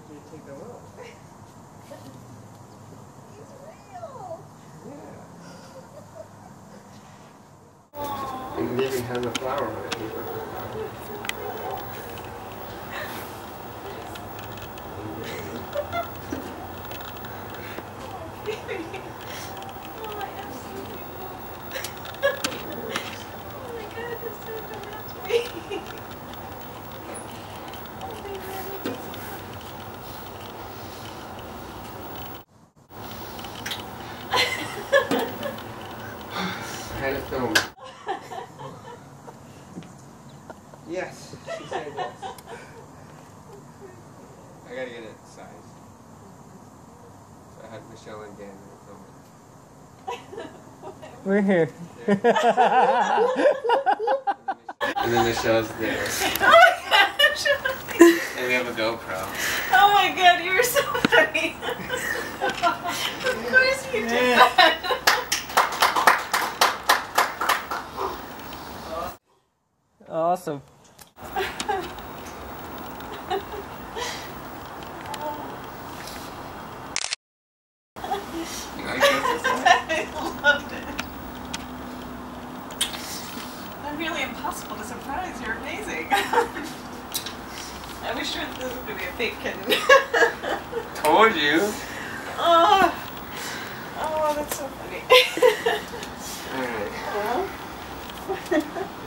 you to take a look. He's real. Yeah. And it even has a flower on it. I had it filmed. Yes, she said yes. I gotta get it sized. So I had Michelle and Dan film it. We're here. And then Michelle's there. Oh my gosh! And we have a GoPro. Oh my god, you were so funny. Of course you did that. Awesome. You like this? I loved it. I'm really impossible to surprise. You're amazing. I was sure that this was going to be a fake kitten. Told you. Oh, that's so funny. Alright. Oh.